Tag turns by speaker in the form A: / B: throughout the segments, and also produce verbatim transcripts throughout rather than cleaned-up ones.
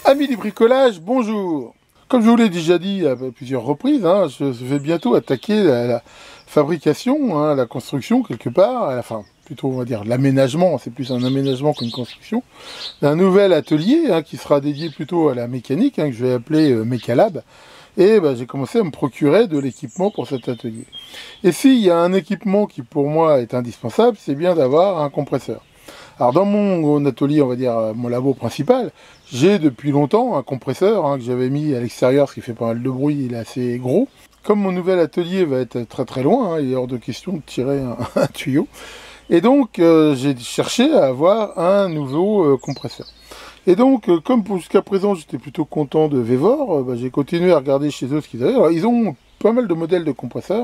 A: Amis du bricolage, bonjour. Comme je vous l'ai déjà dit à plusieurs reprises, hein, je vais bientôt attaquer la, la fabrication, hein, la construction quelque part, à la fin, plutôt on va dire l'aménagement, c'est plus un aménagement qu'une construction, d'un nouvel atelier hein, qui sera dédié plutôt à la mécanique, hein, que je vais appeler euh, Mécalab. Et ben, j'ai commencé à me procurer de l'équipement pour cet atelier. Et s'il y a un équipement qui pour moi est indispensable, c'est bien d'avoir un compresseur. Alors dans mon atelier, on va dire mon labo principal, j'ai depuis longtemps un compresseur hein, que j'avais mis à l'extérieur, ce qui fait pas mal de bruit, il est assez gros. Comme mon nouvel atelier va être très très loin, hein, il est hors de question de tirer un, un tuyau. Et donc euh, j'ai cherché à avoir un nouveau euh, compresseur. Et donc, euh, comme jusqu'à présent j'étais plutôt content de Vevor, euh, bah, j'ai continué à regarder chez eux ce qu'ils avaient. Alors, ils ont pas mal de modèles de compresseurs,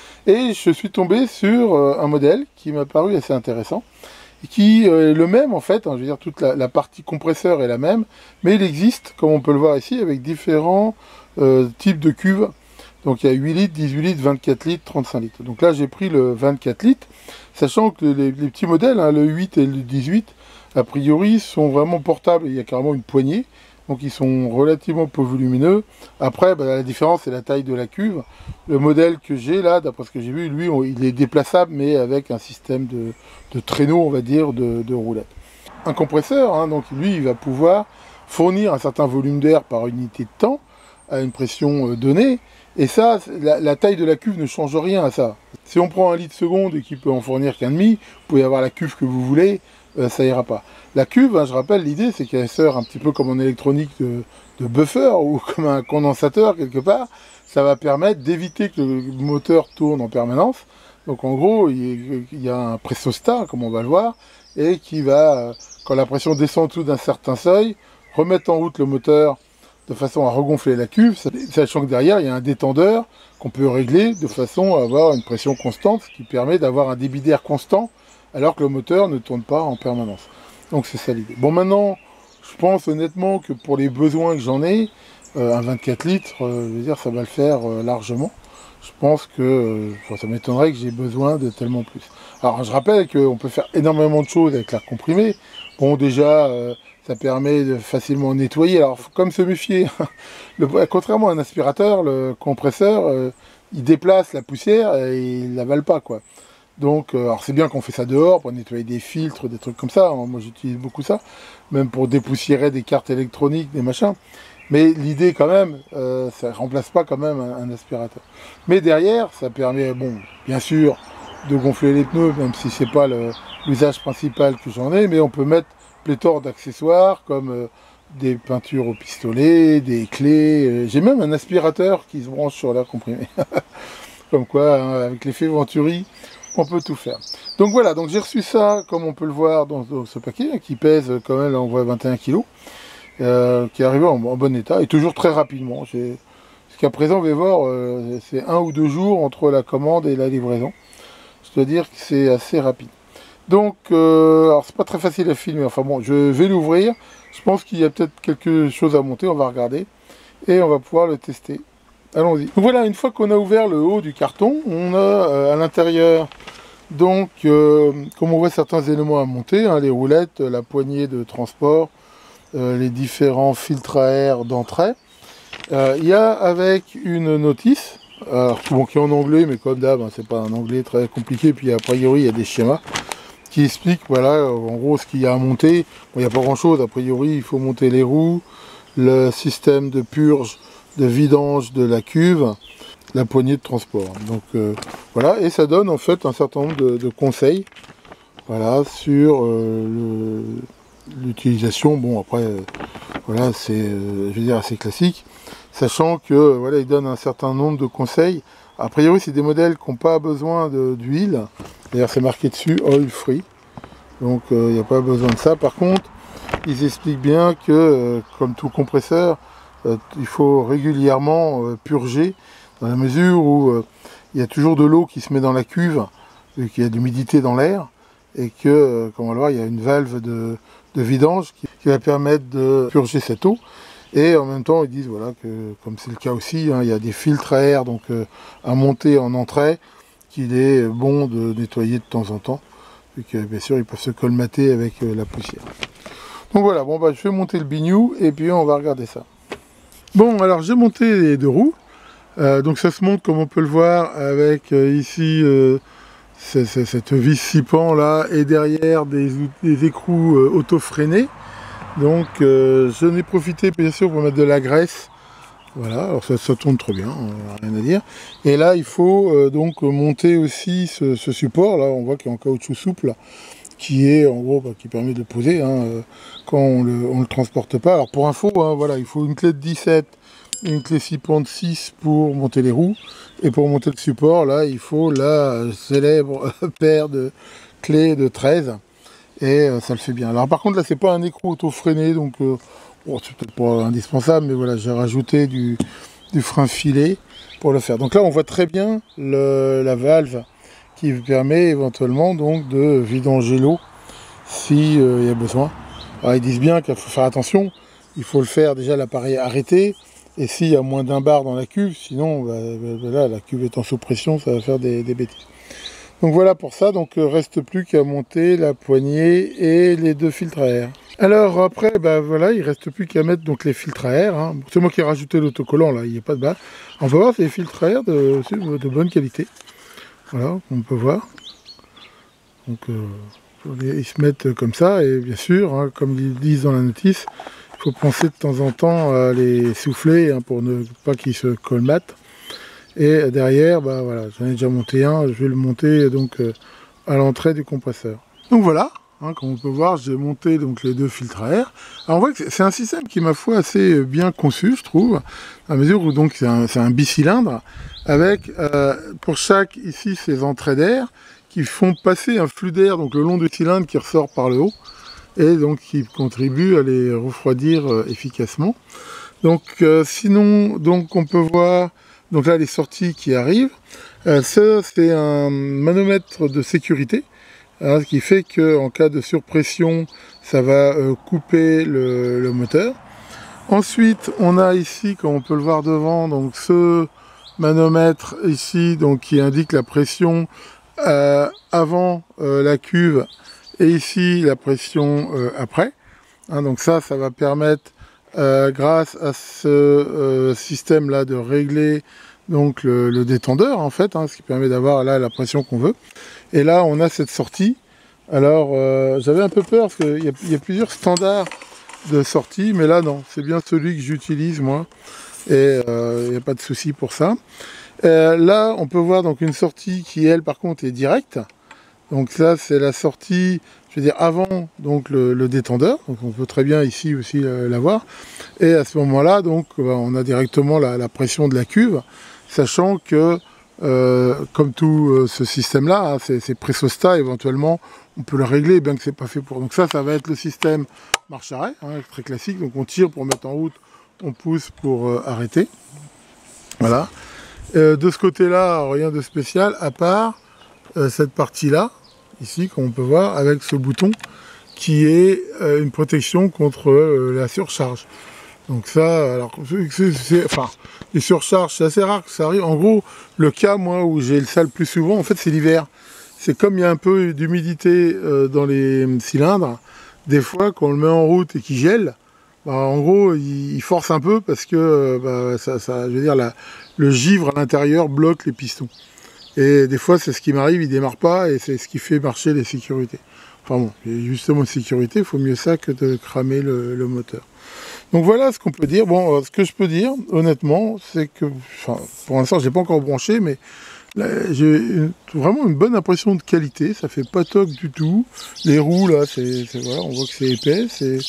A: et je suis tombé sur euh, un modèle qui m'a paru assez intéressant, qui est le même en fait, hein, je veux dire toute la, la partie compresseur est la même, mais il existe, comme on peut le voir ici, avec différents euh, types de cuves. Donc il y a huit litres, dix-huit litres, vingt-quatre litres, trente-cinq litres. Donc là j'ai pris le vingt-quatre litres, sachant que les, les petits modèles, hein, le huit et le dix-huit, a priori sont vraiment portables, il y a carrément une poignée, donc ils sont relativement peu volumineux. Après, bah, la différence c'est la taille de la cuve. Le modèle que j'ai là, d'après ce que j'ai vu, lui, on, il est déplaçable, mais avec un système de, de traîneau, on va dire, de, de roulettes. Un compresseur, hein, donc lui, il va pouvoir fournir un certain volume d'air par unité de temps, à une pression euh, donnée, et ça, la, la taille de la cuve ne change rien à ça. Si on prend un litre seconde et qu'il peut en fournir qu'un demi, vous pouvez avoir la cuve que vous voulez, euh, ça ira pas. La cuve, hein, je rappelle, l'idée c'est qu'elle sert un petit peu comme en électronique de, de buffer ou comme un condensateur quelque part. Ça va permettre d'éviter que le moteur tourne en permanence. Donc en gros, il y a un pressostat, comme on va le voir, et qui va, quand la pression descend en dessous d'un certain seuil, remettre en route le moteur de façon à regonfler la cuve, sachant que derrière il y a un détendeur qu'on peut régler de façon à avoir une pression constante, ce qui permet d'avoir un débit d'air constant alors que le moteur ne tourne pas en permanence. Donc c'est ça l'idée. Bon, maintenant, je pense honnêtement que pour les besoins que j'en ai, euh, un vingt-quatre litres, euh, je veux dire, ça va le faire euh, largement. Je pense que euh, ça m'étonnerait que j'ai besoin de tellement plus. Alors je rappelle qu'on peut faire énormément de choses avec l'air comprimé. Bon, déjà, euh, ça permet de facilement nettoyer. Alors faut comme se méfier. Le, contrairement à un aspirateur, le compresseur, euh, il déplace la poussière et il l'avale pas, quoi. Donc, euh, alors c'est bien qu'on fait ça dehors pour nettoyer des filtres, des trucs comme ça. Moi, j'utilise beaucoup ça, même pour dépoussiérer des cartes électroniques, des machins. Mais l'idée, quand même, euh, ça remplace pas quand même un, un aspirateur. Mais derrière, ça permet, bon, bien sûr, de gonfler les pneus, même si c'est pas l'usage principal que j'en ai, mais on peut mettre pléthore d'accessoires comme euh, des peintures au pistolet, des clés. Euh, J'ai même un aspirateur qui se branche sur l'air comprimé. Comme quoi, hein, avec l'effet Venturi, on peut tout faire. Donc voilà, donc j'ai reçu ça, comme on peut le voir dans, dans ce paquet, hein, qui pèse quand même, là on voit vingt et un kilos, euh, qui est arrivé en, en bon état, et toujours très rapidement. Jusqu'à présent, Vevor, euh, c'est un ou deux jours entre la commande et la livraison. Je dois dire que c'est assez rapide. Donc, euh, alors c'est pas très facile à filmer, enfin bon, je vais l'ouvrir. Je pense qu'il y a peut-être quelque chose à monter, on va regarder, et on va pouvoir le tester. Allons-y. Voilà, une fois qu'on a ouvert le haut du carton, on a euh, à l'intérieur, donc, euh, comme on voit certains éléments à monter, hein, les roulettes, la poignée de transport, euh, les différents filtres à air d'entrée. Euh, il y a avec une notice, alors, bon, qui est en anglais, mais comme d'hab, hein, c'est pas un anglais très compliqué, puis a priori il y a des schémas qui expliquent, voilà, en gros ce qu'il y a à monter. Bon, il n'y a pas grand chose, a priori il faut monter les roues, le système de purge, de vidange de la cuve, la poignée de transport. Donc euh, voilà, et ça donne en fait un certain nombre de, de conseils, voilà, sur euh, l'utilisation. Bon après, euh, voilà, c'est, euh, je veux dire, assez classique, sachant que euh, voilà, il donne un certain nombre de conseils. A priori, c'est des modèles qui n'ont pas besoin d'huile. D'ailleurs, c'est marqué dessus oil free, donc il euh, n'y a pas besoin de ça. Par contre, ils expliquent bien que, euh, comme tout compresseur, Euh, il faut régulièrement euh, purger, dans la mesure où euh, il y a toujours de l'eau qui se met dans la cuve, vu qu'il y a de l'humidité dans l'air, et que, euh, comme on va le voir, il y a une valve de, de vidange qui, qui va permettre de purger cette eau. Et en même temps, ils disent voilà, que, comme c'est le cas aussi, hein, il y a des filtres à air donc, euh, à monter en entrée, qu'il est bon de nettoyer de temps en temps, vu que bien sûr ils peuvent se colmater avec euh, la poussière. Donc voilà, bon bah je vais monter le bignou et puis on va regarder ça. Bon, alors j'ai monté les deux roues. Euh, donc ça se monte comme on peut le voir avec euh, ici euh, c est, c est, cette vis six pans là et derrière des, des écrous euh, auto-freinés. Donc euh, j'en ai profité bien sûr pour mettre de la graisse. Voilà, alors ça, ça tourne très bien, rien à dire. Et là il faut euh, donc monter aussi ce, ce support là, on voit qu'il est en caoutchouc souple, qui est en gros bah, qui permet de le poser hein, euh, quand on le, on le transporte pas. Alors pour info, hein, voilà, il faut une clé de dix-sept, une clé six pans de six pour monter les roues, et pour monter le support, là il faut la célèbre paire de clés de treize, et euh, ça le fait bien. Alors par contre là c'est pas un écrou auto-freiné, donc euh, bon, c'est peut-être pas indispensable, mais voilà, j'ai rajouté du, du frein filet pour le faire. Donc là on voit très bien le, la valve qui permet éventuellement donc de vidanger l'eau si euh, il y a besoin. Alors ils disent bien qu'il faut faire attention, il faut le faire déjà l'appareil arrêté, et s'il y a moins d'un bar dans la cuve, sinon bah, bah, là la cuve étant sous pression, ça va faire des, des bêtises. Donc voilà pour ça, donc euh, reste plus qu'à monter la poignée et les deux filtres à air. Alors après, bah voilà, il reste plus qu'à mettre donc les filtres à air. Hein. C'est moi qui ai rajouté l'autocollant là, il n'y a pas de bas. On peut voir c'est des filtres à air de, de bonne qualité. Voilà, on peut voir. Donc euh, ils se mettent comme ça, et bien sûr, hein, comme ils disent dans la notice, il faut penser de temps en temps à les souffler hein, pour ne pas qu'ils se colmatent. Et derrière, bah voilà, j'en ai déjà monté un, je vais le monter donc euh, à l'entrée du compresseur. Donc voilà, hein, comme on peut voir, j'ai monté donc les deux filtres à air. Alors on voit que c'est un système qui, ma foi, assez bien conçu, je trouve, à mesure où donc c'est un, un bicylindre avec euh, pour chaque ici ces entrées d'air qui font passer un flux d'air donc le long du cylindre qui ressort par le haut et donc qui contribue à les refroidir euh, efficacement. Donc euh, sinon, donc on peut voir donc là les sorties qui arrivent. Euh, ça c'est un manomètre de sécurité, hein, ce qui fait que en cas de surpression, ça va euh, couper le, le moteur. Ensuite, on a ici, comme on peut le voir devant, donc ce manomètre ici, donc qui indique la pression euh, avant euh, la cuve, et ici la pression euh, après. Hein, donc ça, ça va permettre, euh, grâce à ce euh, système-là, de régler donc le, le détendeur en fait, hein, ce qui permet d'avoir là la pression qu'on veut. Et là, on a cette sortie. Alors, euh, j'avais un peu peur parce qu'il y, y a plusieurs standards de sortie, mais là non, c'est bien celui que j'utilise moi, et il euh, n'y a pas de souci pour ça. Euh, là, on peut voir donc une sortie qui, elle, par contre, est directe. Donc ça, c'est la sortie, je veux dire, avant donc le, le détendeur. Donc on peut très bien ici aussi euh, la voir. Et à ce moment-là, donc, bah, on a directement la, la pression de la cuve, sachant que, euh, comme tout euh, ce système-là, hein, c'est pressostat, éventuellement, on peut le régler, bien que c'est pas fait pour. Donc ça, ça va être le système marche-arrêt, hein, très classique. Donc on tire pour mettre en route, on pousse pour euh, arrêter. Voilà. Euh, de ce côté-là, rien de spécial, à part euh, cette partie-là, ici, comme on peut voir, avec ce bouton qui est euh, une protection contre euh, la surcharge. Donc ça, alors, c'est, enfin, les surcharges, c'est assez rare que ça arrive. En gros, le cas, moi, où j'ai ça le plus souvent, en fait, c'est l'hiver. C'est comme il y a un peu d'humidité euh, dans les cylindres, des fois, quand on le met en route et qu'il gèle, bah, en gros, il, il force un peu parce que, bah, ça, ça, je veux dire, la, le givre à l'intérieur bloque les pistons. Et des fois, c'est ce qui m'arrive, il ne démarre pas, et c'est ce qui fait marcher les sécurités. Enfin bon, justement, sécurité, il faut mieux ça que de cramer le, le moteur. Donc voilà ce qu'on peut dire. Bon, ce que je peux dire, honnêtement, c'est que, enfin, pour l'instant, je n'ai pas encore branché, mais j'ai vraiment une bonne impression de qualité. Ça fait pas toc du tout. Les roues, là, c'est, voilà, on voit que c'est épais.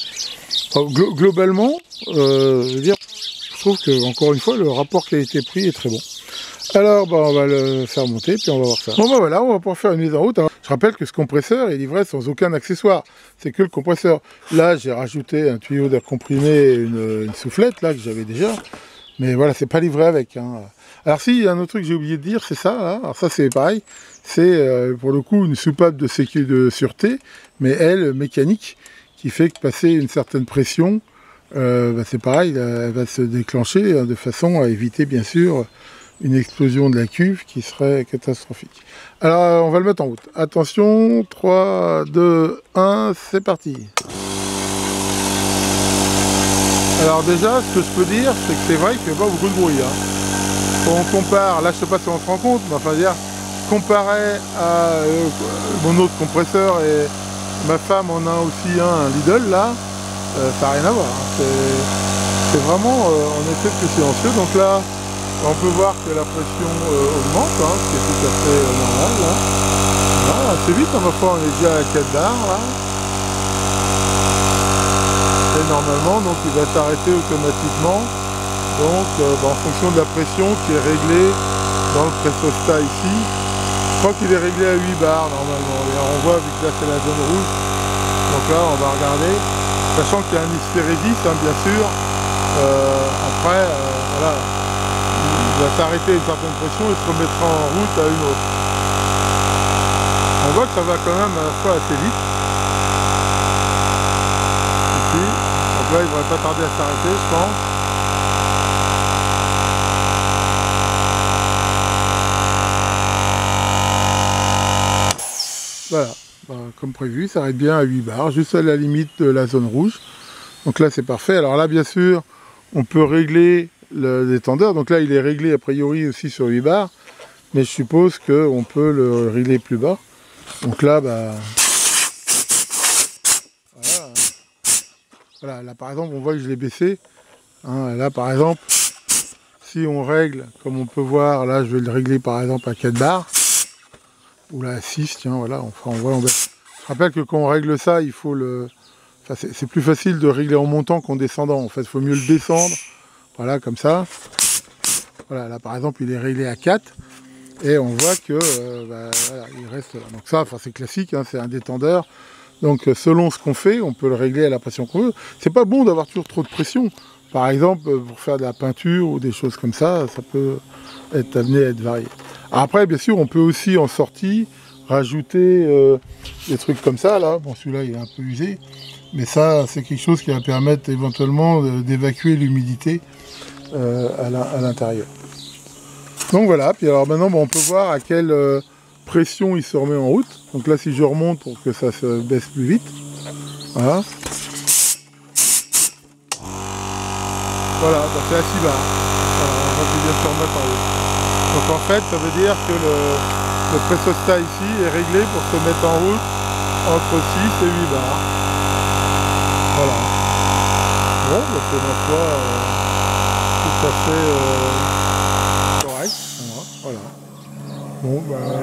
A: Enfin, glo globalement, euh, je veux dire, je trouve que, encore une fois, le rapport qualité-prix est très bon. Alors, bah, on va le faire monter, puis on va voir ça. Bon, bah voilà, on va pouvoir faire une mise en route. Alors, je rappelle que ce compresseur est livré sans aucun accessoire. C'est que le compresseur. Là, j'ai rajouté un tuyau d'air comprimé et une, une soufflette, là, que j'avais déjà. Mais voilà, c'est pas livré avec. Hein. Alors, si, il y a un autre truc que j'ai oublié de dire, c'est ça. Hein. Alors, ça, c'est pareil. C'est, euh, pour le coup, une soupape de sécu de sûreté, mais elle, mécanique, qui fait que passer une certaine pression, euh, bah, c'est pareil, elle va se déclencher hein, de façon à éviter, bien sûr, une explosion de la cuve qui serait catastrophique. Alors, on va le mettre en route. Attention, trois, deux, un, c'est parti. Alors déjà, ce que je peux dire, c'est que c'est vrai qu'il fait pas beaucoup de bruit. Hein. Quand on compare, là je sais pas si on se rend compte, mais enfin dire, comparé à euh, mon autre compresseur et ma femme en a aussi un, un Lidl là, euh, ça n'a rien à voir. Hein. C'est vraiment euh, en effet plus silencieux. Donc là, on peut voir que la pression euh, augmente, hein, ce qui est tout à fait euh, normal. Là. Là, assez vite, hein, ma foi, on est déjà à quatre bars là. Et normalement, donc il va s'arrêter automatiquement. Donc euh, bah, en fonction de la pression qui est réglée dans le pressostat ici. Je crois qu'il est réglé à huit bars normalement. Et on voit, vu que là c'est la zone rouge. Donc là on va regarder. Sachant qu'il y a un hysphérésis, hein, bien sûr. Euh, après, euh, voilà. Il va s'arrêter à une certaine pression et se remettra en route à une autre. On voit que ça va quand même à la fois assez vite. Ici. Donc là il ne devrait pas tarder à s'arrêter, je pense. Voilà, bah, comme prévu, ça arrête bien à huit bars, juste à la limite de la zone rouge. Donc là c'est parfait. Alors là bien sûr, on peut régler le détendeur. Donc là il est réglé a priori aussi sur huit bars. Mais je suppose qu'on peut le régler plus bas. Donc là, bah... Voilà, voilà, là par exemple on voit que je l'ai baissé. Hein, là par exemple, si on règle, comme on peut voir, là je vais le régler par exemple à quatre bars. Ou là à six, tiens, voilà, on, on voit, on baisse. Je rappelle que quand on règle ça, il faut le... Enfin, c'est plus facile de régler en montant qu'en descendant. En fait, il faut mieux le descendre. Voilà, comme ça. Voilà, là par exemple, il est réglé à quatre. Et on voit que euh, bah, voilà, il reste là. Donc ça, enfin, c'est classique, hein, c'est un détendeur. Donc selon ce qu'on fait, on peut le régler à la pression qu'on veut. C'est pas bon d'avoir toujours trop de pression. Par exemple, pour faire de la peinture ou des choses comme ça, ça peut être amené à être varié. Après, bien sûr, on peut aussi en sortie rajouter euh, des trucs comme ça, là. Bon, celui-là, il est un peu usé. Mais ça, c'est quelque chose qui va permettre éventuellement d'évacuer l'humidité euh, à l'intérieur. Donc voilà, puis alors maintenant, bon, on peut voir à quelle euh, pression il se remet en route. Donc là, si je remonte pour que ça se baisse plus vite. Voilà. Voilà, bah, c'est à six bars. Voilà, on va bien se remettre en route. Donc en fait, ça veut dire que le, le pressostat ici est réglé pour se mettre en route entre six et huit bars. Voilà. Bon, bah, c'est ma foi euh, tout à fait euh, correct. Voilà. Bon,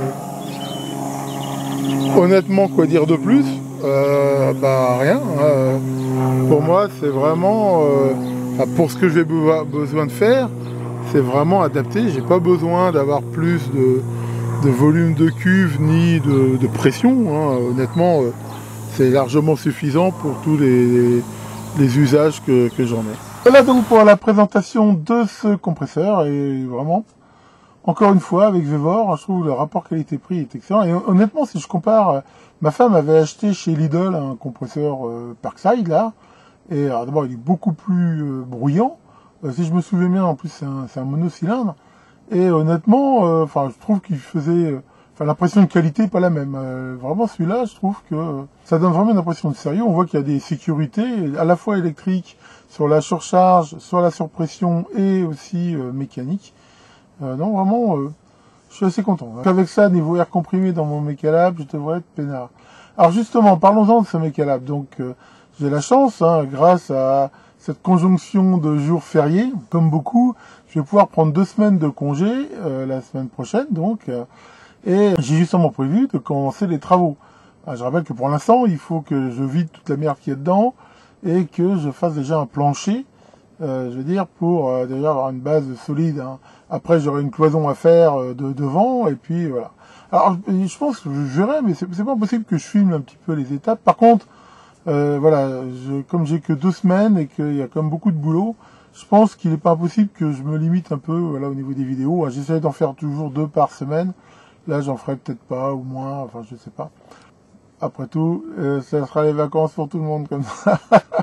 A: bah, honnêtement, quoi dire de plus euh, Bah rien. Hein. Pour moi, c'est vraiment, euh, enfin, pour ce que j'ai besoin de faire, c'est vraiment adapté. J'ai pas besoin d'avoir plus de, de volume de cuve ni de, de pression. Hein. Honnêtement, euh, c'est largement suffisant pour tous les, les, les usages que, que j'en ai. Voilà donc pour la présentation de ce compresseur. Et vraiment, encore une fois, avec Vevor, je trouve le rapport qualité-prix est excellent. Et honnêtement, si je compare, ma femme avait acheté chez Lidl un compresseur euh, Parkside, là. Et d'abord, il est beaucoup plus euh, bruyant. Euh, si je me souviens bien, en plus, c'est un, un monocylindre. Et honnêtement, euh, enfin, je trouve qu'il faisait... Euh, enfin, l'impression de qualité n'est pas la même. Euh, vraiment, celui-là, je trouve que euh, ça donne vraiment une impression de sérieux. On voit qu'il y a des sécurités, à la fois électriques, sur la surcharge, sur la surpression et aussi euh, mécanique. Euh, non, vraiment, euh, je suis assez content. Avec ça, niveau air comprimé dans mon Mechalab, je devrais être peinard. Alors justement, parlons-en de ce Mechalab. Donc, euh, j'ai la chance, hein, grâce à cette conjonction de jours fériés, comme beaucoup, je vais pouvoir prendre deux semaines de congé euh, la semaine prochaine, donc, euh, et j'ai justement prévu de commencer les travaux. Alors, je rappelle que pour l'instant, il faut que je vide toute la merde qui est dedans et que je fasse déjà un plancher. Euh, je veux dire, pour euh, déjà avoir une base solide. Hein. Après, j'aurai une cloison à faire euh, de devant, et puis voilà. Alors, je pense que je verrai, mais c'est pas possible que je filme un petit peu les étapes. Par contre, euh, voilà, je, comme j'ai que deux semaines et qu'il y a quand même beaucoup de boulot, je pense qu'il n'est pas impossible que je me limite un peu, voilà, au niveau des vidéos. J'essaie d'en faire toujours deux par semaine. Là, j'en ferai peut-être pas, ou moins, enfin, je sais pas. Après tout, euh, ça sera les vacances pour tout le monde comme ça.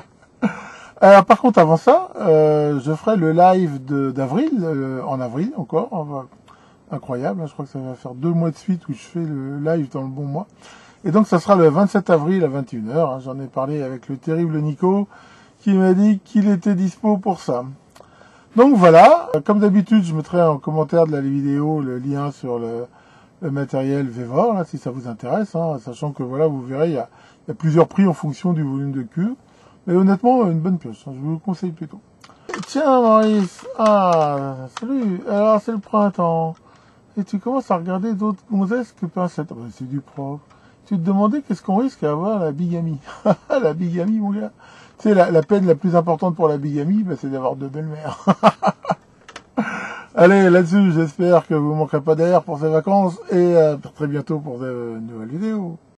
A: Alors, par contre, avant ça, euh, je ferai le live d'avril, euh, en avril encore, enfin, incroyable, hein, je crois que ça va faire deux mois de suite où je fais le live dans le bon mois. Et donc, ça sera le vingt-sept avril à vingt et une heures, hein, j'en ai parlé avec le terrible Nico, qui m'a dit qu'il était dispo pour ça. Donc voilà, comme d'habitude, je mettrai en commentaire de la vidéo le lien sur le, le matériel Vevor, là, si ça vous intéresse, hein, sachant que voilà, vous verrez, il y a, il y a plusieurs prix en fonction du volume de queue. Mais honnêtement, une bonne pioche, hein, je vous le conseille plutôt. Tiens Maurice, ah, salut, alors c'est le printemps, et tu commences à regarder d'autres gonzesses que pincettes. Oh, c'est du propre. Tu te demandais qu'est-ce qu'on risque à avoir la bigamie. La bigamie, mon gars. Tu sais, la, la peine la plus importante pour la bigamie, bah, c'est d'avoir deux belles-mères. Allez, là-dessus, j'espère que vous ne manquerez pas d'air pour ces vacances, et à très bientôt pour de nouvelles vidéos.